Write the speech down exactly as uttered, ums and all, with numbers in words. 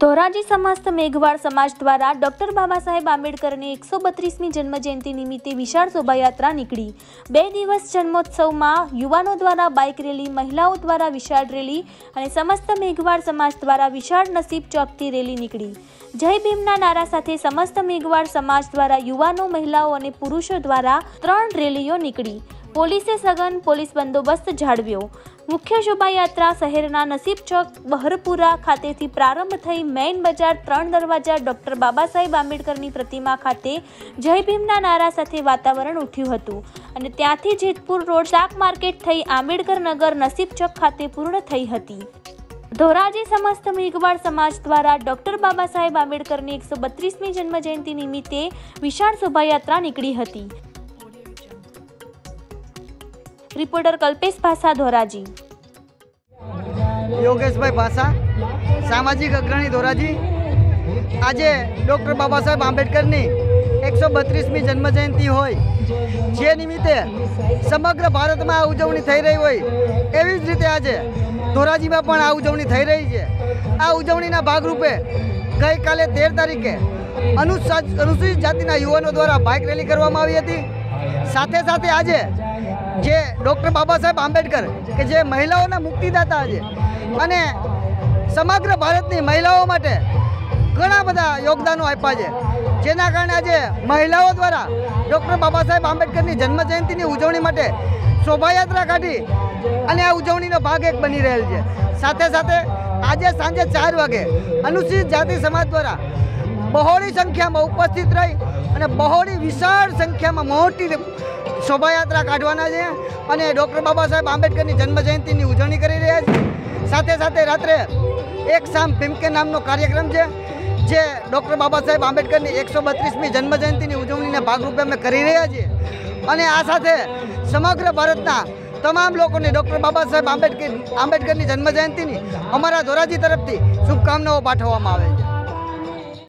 ધોરાજી સમસ્ત મેઘવાળ સમાજ દ્વારા ડોક્ટર બાબા સાહેબ આંબેડકરની એકસો બત્રીસમી જન્મજયંતિ નિમિત્તે વિશાળ શોભાયાત્રા નીકળી। બે દિવસ જન્મોત્સવમાં યુવાનો દ્વારા બાઇક રેલી, મહિલાઓ દ્વારા વિશાળ રેલી અને સમસ્ત મેઘવાળ સમાજ દ્વારા વિશાળ નસીબ ચોકથી રેલી નીકળી। જય ભીમના નારા સાથે સમસ્ત મેઘવાળ સમાજ દ્વારા યુવાનો, મહિલાઓ અને પુરુષો દ્વારા ત્રણ રેલીઓ નીકળી। પોલીસે સઘન પોલીસ બંદોબસ્ત જાળવ્યો। મુખ્ય શોભાયાત્રા શહેરના નસીબ ચોક બહરપુરા ખાતેથી પ્રારંભ થઈ મેઇન બજાર ત્રણ દરવાજા ડોક્ટર બાબા સાહેબ આંબેડકરની પ્રતિમા ખાતે જય ભીમના નારા સાથે વાતાવરણ ઉઠ્યું હતું અને ત્યાંથી જેતપુર રોડ શાક માર્કેટ થઈ આંબેડકર નગર નસીબ ચોક ખાતે પૂર્ણ થઈ હતી। ધોરાજી સમસ્ત મેઘવાળ સમાજ દ્વારા ડોક્ટર બાબા સાહેબ આંબેડકરની એકસો બત્રીસમી જન્મજયંતિ નિમિત્તે વિશાળ શોભાયાત્રા નીકળી હતી। रिपोर्टर कल्पेश भाषा, धोराजी। योगेश भाई भाषा, सामाजिक अग्रणी, धोराजी। आज डॉक्टर बाबा साहेब आंबेडकरनी एक सौ बत्रीसमी जन्मजयंति होय जे निमित्ते समग्र भारत में आ उजवणी थई रही होय एवी ज रीते आज धोराजी में पण आ उजवणी थई रही है। आ उजवणीना भागरूपे गई काले तेर तारीखे अनुसूचित जातिना युवानो द्वारा बाइक रेली करवामां आवी हती। साथे साथे आज जे डॉक्टर बाबा साहेब आंबेडकर के जे महिलाओं मुक्तिदाता है अने समग्र भारतनी महिलाओं माटे घणा बधा योगदानों आप्या छे, जेना कारणे आज महिलाओं द्वारा डॉक्टर बाबा साहेब आंबेडकरनी जन्मजयंतीनी उजवणी माटे शोभायात्रा काढी अने आ उजवणीनो भाग एक बनी रहेल छे। साथे साथे आज सांजे चार वागे अनुसूचित जाति समाज द्वारा बहोળી संख्यामां उपस्थित रही अने बहोળી विशाळ संख्यामां मोटी शोभायात्रा काढवाना छे अने डॉक्टर बाबा साहेब आंबेडकरनी जन्मजयंतीनी उजवणी करी रह्या छे। साथे साथे रात्रे एक शाम भीमके नामनो कार्यक्रम छे जे डॉक्टर बाबा साहेब आंबेडकरनी एक सौ बत्रीसमी जन्मजयंतीनी उजवणीना भागरूपे अमे करी रह्या छीए अने आ साथे समग्र भारतना तमाम लोकोने डॉक्टर बाबा साहेब आंबेडकर आंबेडकरनी जन्मजयंतीनी अमारा धोराजी तरफथी शुभकामनाओ पाठववामां आवे छे।